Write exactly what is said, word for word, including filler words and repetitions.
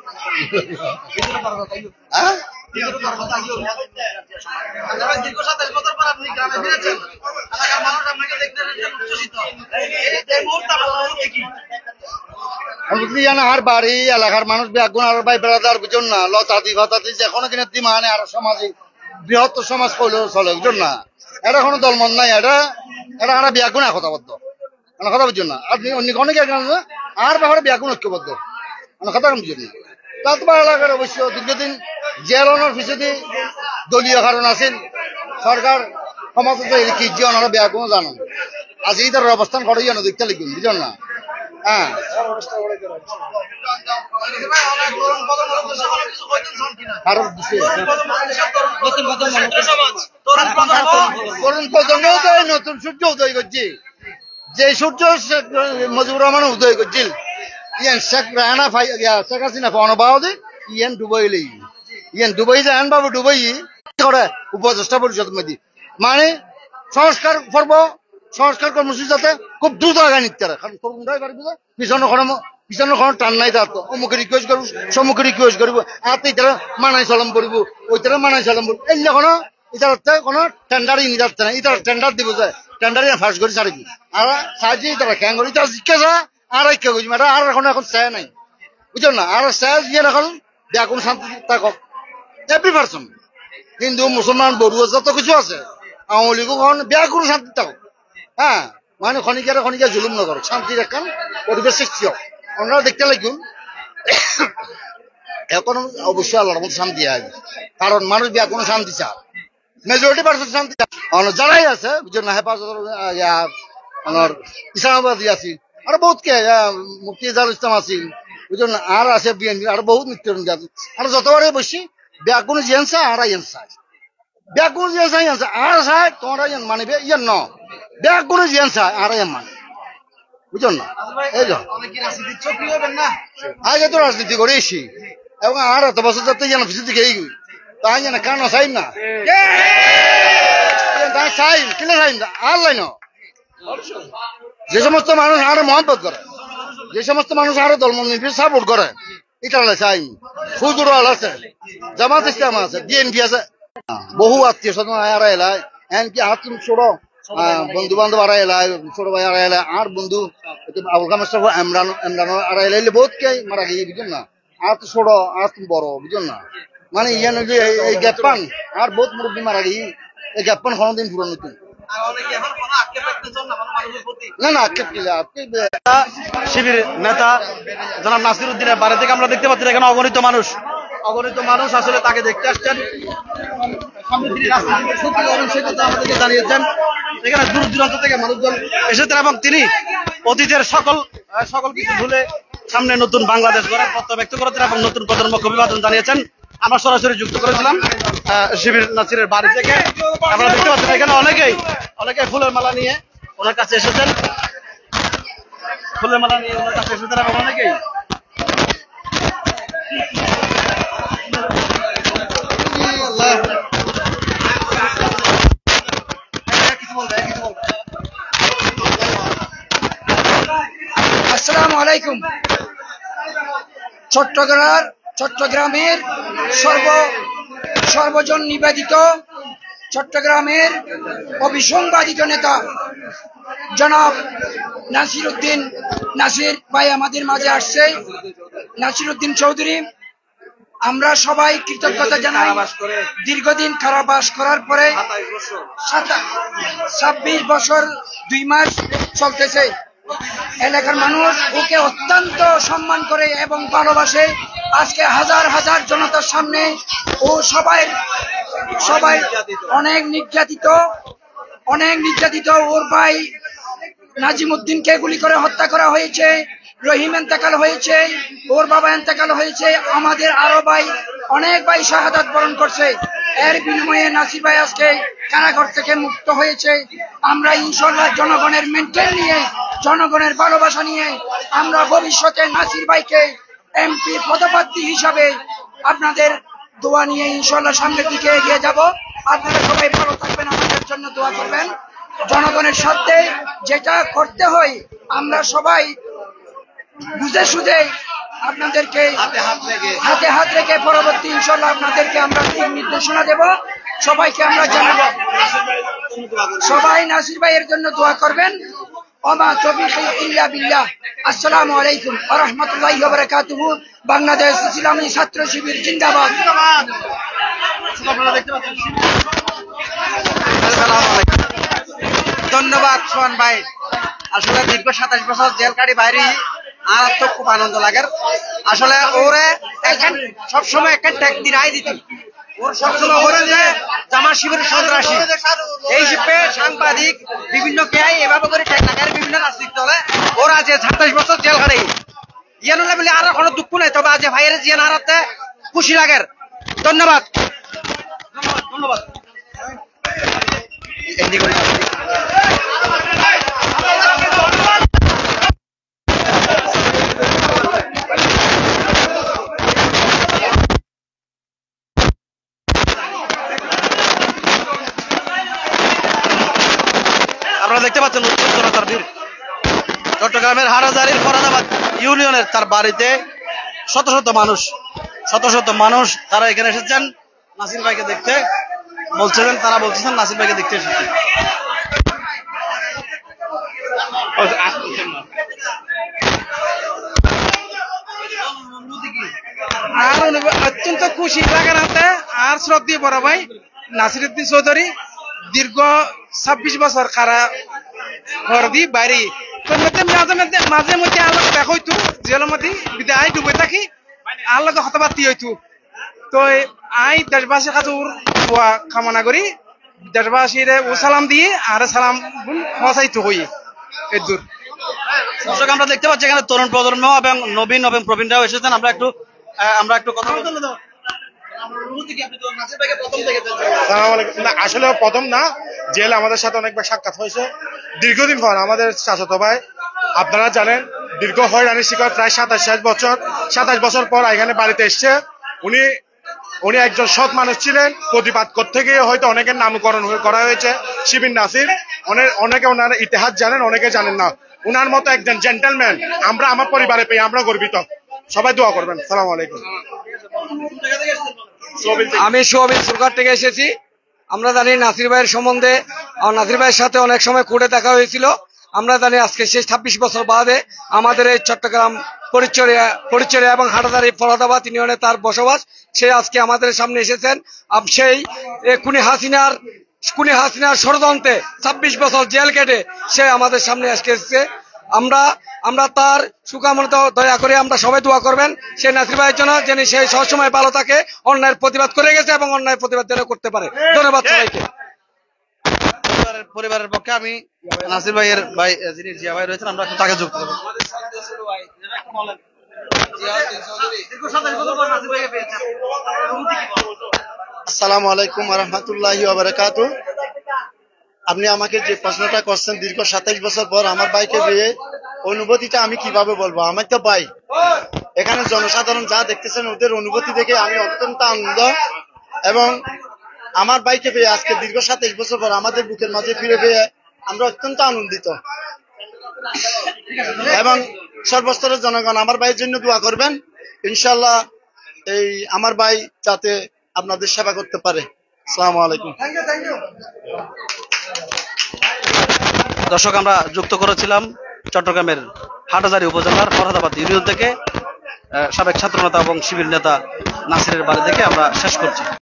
আর বাড়ি এলাকার মানুষ ব্যাগুন আর ভাই বেড়াদার বুঝুন না লতাদি ভাতাদি যে কোনো কিনা দিমানে আর সমাজে বৃহত্তর সমাজ করলেও চলে বুঝুন না। এটা কোনো দলমত নাই, এটা এটা আমরা ব্যাগুন একতাবদ্ধ কথা বুঝুন না। আপনি অন্য অনেকে আর ব্যাপারে ব্যাগুন ঐক্যবদ্ধ কথা বুঝুন না। তারপর এলাকার অবশ্য দীর্ঘদিন জেলানোর পিছনে দলীয় কারণ আছেন, সরকার ক্ষমতা কি যে ওনারা ব্যাগুনও জানেন আজ এই তার অবস্থান করে যেন দেখতে লিখুন বুঝুন না। হ্যাঁ নতুন সূর্য উদয় করছি, যে সূর্য মুজিবুর রহমান উদয় করছিল ইয়ান শেখ রায়না শেখ হাসিনা ফনবাদে ইয়ান ডুবাই লই ইয়ান ডুবাই যান বাবু ডুবাই করে উপদেষ্টা পরিষদ মধ্যে মানে সংস্কার পর্ব সংস্কার কর্মসূচি যাতে খুব দ্রুত আগে নিতে পারে। কারণ কোনটাই পারবি না পিছনে কোনো পিছনে কোনো টান নাই, তার তো অমুকে রিকোয়েস্ট করবো সম্মুখে রিকোয়েস্ট করবো আর তো ইতারা মানাই চলম করবো ওইটারা মানাই চলম করবো এগুলো কোনো ইতার কোনো টেন্ডারই নিয়ে যাচ্ছে না। ইতারা টেন্ডার দিব যায় টেন্ডারই ফার্স্ট করে ছাড়বি আর সাহায্যে ইতারা ক্যাং করি ইতারা জিজ্ঞাসা আর ঐক্য করছি ম্যাডাম আর এখন এখন চায় নাই বুঝলেন না। আর চায় গিয়ে এখন ব্যাকুন শান্তি থাকক এভরি পার্সন হিন্দু মুসলমান বড়ুয়া যত কিছু আছে আওয়ামী লীগ ব্যাকুন শান্তি থাকুক। হ্যাঁ মানে খনিকারে খনিকা জুলুম নগর শান্তির এখন পরিবেশ সৃষ্টি হোক ওনারা দেখতে লাগুন। এখন অবশ্যই আল্লাহর মতো শান্তি আছে, কারণ মানুষ ব্যাকুন শান্তি চায়, মেজরিটি পার্সেন্ট শান্তি চায়। যারাই আছে বুঝলেন না হেফাজত আমার ইসলামাবাদী আছি আর বহুত কে মুফতি ইজাজুল ইসলাম আছি বুঝলেন না আর আছে বিএনপি আর বহুত নিত্য আছে আর যতবারে বসি ব্যাকুন জিয়ান চায় আর ইয়ান চায় ব্যাকুন জিয়ান চায় ইয়ান চায় আর চায় তোমরা ইয়ান মানিবে ইয়ান ন ব্যাকুন জিয়ান চায় আর ইয়ান মানে বুঝলেন না। এই যে আগে তো রাজনীতি করে এসি এবং আর এত বছর যাতে যেন পিছিয়ে দিকে এই তাই যেন কেন চাই না চাই কিনে চাই না আর লাইন যে সমস্ত মানুষ আরো মহব্বত করে যে সমস্ত মানুষ আরো দলমন্ত্রী সাপোর্ট করে এটা চাই সুদূর আছে জামাত ইসলাম আছে বিএনপি আছে বহু আত্মীয় স্বজন আর এলায় এমনকি আর তুমি ছোড়ো বন্ধু বান্ধব আর এলায় ছোট ভাই আর এলায় আর বন্ধু আবুল কামাল সাহেব ইমরান ইমরান আর এলাইলে বহুত কে মারা গিয়ে বুঝুন না আর তো ছোট আর তুমি বড় বুঝুন না মানে ইয়ান যে এই গ্যাপান আর বহুত মুরব্বী মারা গিয়ে এই গ্যাপান কোনোদিন পুরো নতুন না না শিবির নেতা জনাব নাসির উদ্দিনের বাড়ি থেকে আমরা দেখতে পাচ্ছি এখানে অগণিত মানুষ অগণিত মানুষ আসলে তাকে দেখতে আসছেন আমাদেরকে জানিয়েছেন এখানে দূর দূরান্ত থেকে মানুষজন এসেছেন এবং তিনি অতীতের সকল সকল কিছু ভুলে সামনে নতুন বাংলাদেশ গড়ার প্রত্যয় ব্যক্ত করেছেন এবং নতুন প্রজন্মকে অভিবাদন জানিয়েছেন। আমরা সরাসরি যুক্ত করেছিলাম শিবির নাসিরের বাড়ি থেকে। আপনারা দেখতে পাচ্ছেন এখানে অনেকেই অনেকে ফুলের মালা নিয়ে ওনার কাছে এসেছেন ফুলের মালা নিয়ে ওনার কাছে এসেছেন এবং অনেকেই আসসালামু আলাইকুম। চট্টগ্রাম চট্টগ্রামের সর্ব সর্বজন নিবেদিত চট্টগ্রামের অবিসংবাদিত নেতা জনাব নাসির উদ্দিন নাসির ভাই আমাদের মাঝে আসছে। নাসির উদ্দিন চৌধুরী, আমরা সবাই কৃতজ্ঞতা জানাই। দীর্ঘদিন কারাবাস করার পরে ছাব্বিশ বছর দুই মাস চলতেছে। এলাকার মানুষ ওকে অত্যন্ত সম্মান করে এবং ভালোবাসে। আজকে হাজার হাজার জনতার সামনে ও সবাই সবাই অনেক নির্যাতিত অনেক নির্যাতিত ওর ভাই নাজিম উদ্দিনকে গুলি করে হত্যা করা হয়েছে, রহিম এন্তেকাল হয়েছে, ওর বাবা এন্তেকাল হয়েছে, আমাদের আরো ভাই অনেক ভাই শাহাদাত বরণ করছে। এর বিনিময়ে নাসির ভাই আজকে কারাগার থেকে মুক্ত হয়েছে। আমরা ইনশাআল্লাহ জনগণের মেন্টেন নিয়ে জনগণের ভালোবাসা নিয়ে আমরা ভবিষ্যতে নাসির ভাইকে এমপি পদপ্রার্থী হিসাবে আপনাদের দোয়া নিয়ে ইনশাআল্লাহ সামনের দিকে এগিয়ে যাব। আপনারা সবাই ভালো থাকবেন, আমাদের জন্য দোয়া করবেন। জনগণের স্বার্থে যেটা করতে হয় আমরা সবাই বুঝে সুঝে আপনাদেরকে হাতে হাত রেখে হাতে হাত রেখে পরবর্তী ইনশাল্লাহ আপনাদেরকে আমরা দিক নির্দেশনা দেব। সবাইকে আমরা জানাবো, সবাই নাসির ভাইয়ের জন্য দোয়া করবেন। ওমা তৌফিক ইল্লা বিল্লাহ। আসসালামু আলাইকুম ওয়া রাহমাতুল্লাহি ওয়া বারাকাতুহু। বাংলাদেশ ইসলামী ছাত্র শিবির জিন্দাবাদ। ধন্যবাদ সোহান ভাই। আসলে দীর্ঘ সাতাশ বছর জেল কাটি বাইরে আর তো খুব আনন্দ লাগে। আসলে ওরে একখান সবসময় একখান ট্যাগ দিরাই দিত। ওর সবসময় ওরে যে জামা শিবির সন্ত্রাসী এই হিসেবে সাংবাদিক বিভিন্ন কেয়াই এভাবে করে ট্যাগ লাগায় বিভিন্ন রাজনৈতিক দলে। ওরা যে সাতাশ বছর জেল কাটে ইয়ানো বলে আর কোনো দুঃখ নাই, তবে আজ ভাইয়ের জিয়ান হারাতে খুশি লাগে। ধন্যবাদ ধন্যবাদ। আপনারা দেখতে পাচ্ছেন উত্তর জনতার ভিড়। চট্টগ্রামের হাটহাজারীর ফরাদাবাদ ইউনিয়নের তার বাড়িতে শত শত মানুষ শত শত মানুষ তারা এখানে এসেছেন নাসির ভাইকে দেখতে। বলছেন তারা বলছেন নাসির ভাইকে দেখতে এসেছেন। আর অত্যন্ত খুশি লাগার হাতে আর শ্রদ্ধেয় বড় ভাই নাসিরউদ্দিন চৌধুরী দীর্ঘ ছাব্বিশ বছর খারা ঘর দি বাড়ি মাঝে মধ্যে মাঝে মধ্যে আল্লাহ দেখ হইতো জেলের মধ্যে বিদায় ডুবে থাকি আল্লাহ হতবাতি হইতো। তো আই দেশবাসীর কাছে ওর দোয়া কামনা করি, দেশবাসীর ও সালাম দিয়ে আর সালাম পৌঁছাইতো হই এদূর। দর্শক আমরা দেখতে পাচ্ছি এখানে তরুণ প্রজন্ম এবং নবীন এবং প্রবীণরাও এসেছেন। আমরা একটু আমরা একটু কথা বলতে আসলে প্রথম না, জেল আমাদের সাথে অনেকবার সাক্ষাৎ হয়েছে দীর্ঘদিন পর। আমাদের চাচাতো ভাই আপনারা জানেন দীর্ঘ হয়রানির শিকার প্রায় সাতাশ ষাট বছর সাতাশ বছর পর এখানে বাড়িতে এসছে। উনি উনি একজন সৎ মানুষ ছিলেন। প্রতিবাদ করতে গিয়ে হয়তো অনেকের নামকরণ করা হয়েছে শিবির নাসির। অনেকে ওনার ইতিহাস জানেন, অনেকে জানেন না। উনার মতো একজন জেন্টলম্যান আমরা আমার পরিবারে পেয়ে আমরা গর্বিত। সবাই দোয়া করবেন। সালাম আলাইকুম। আমি সোহাবিল সুরঘাট থেকে এসেছি। আমরা জানি নাসির ভাইয়ের সম্বন্ধে, নাসির ভাইয়ের সাথে অনেক সময় কোর্টে দেখা হয়েছিল। আমরা জানি আজকে সেই ছাব্বিশ বছর বাদে আমাদের এই চট্টগ্রাম পরিচর্যা পরিচর্যা এবং হাটহাজারী ফরাদাবাদ ইউনিয়নে তার বসবাস। সে আজকে আমাদের সামনে এসেছেন। সেই খুনি হাসিনার খুনি হাসিনার ষড়যন্ত্রে ছাব্বিশ বছর জেল কেটে সে আমাদের সামনে আজকে এসেছে। আমরা আমরা তার সুকামনা দয়া করে আমরা সবাই দোয়া করবেন সেই নাসির ভাইয়ের জন্য, যেন সেই সবসময় ভালো থাকে, অন্যায়ের প্রতিবাদ করে গেছে এবং অন্যায়ের প্রতিবাদ যেন করতে পারে। ধন্যবাদ সবাইকে। পরিবারের পক্ষে আমি নাসির ভাইয়ের ভাই যিনি জিয়া ভাই রয়েছেন আমরা তাকে যুক্ত করব। আসসালামু আলাইকুম ওয়া রাহমাতুল্লাহি ওয়া বারাকাতুহু। আপনি আমাকে যে প্রশ্নটা করছেন দীর্ঘ সাতাইশ বছর পর আমার ভাইকে পেয়ে অনুভূতিটা আমি কিভাবে বলবো। আমার তো ভাই, এখানে জনসাধারণ যা দেখতেছেন ওদের অনুভূতি দেখে আমি অত্যন্ত আনন্দ এবং আমার ভাইকে পেয়ে আজকে দীর্ঘ সাতাইশ বছর পর আমাদের বুকের মাঝে ফিরে পেয়ে আমরা অত্যন্ত আনন্দিত এবং সর্বস্তরের জনগণ আমার ভাইয়ের জন্য দোয়া করবেন। ইনশাল্লাহ এই আমার ভাই যাতে আপনাদের সেবা করতে পারে। আসসালামু আলাইকুম। দর্শক আমরা যুক্ত করেছিলাম চট্টগ্রামের হাটহাজারী উপজেলার ফরহাদাবাদ ইউনিয়ন থেকে সাবেক ছাত্র নেতা এবং শিবির নেতা নাসিরের বাড়ি থেকে আমরা শেষ করছি।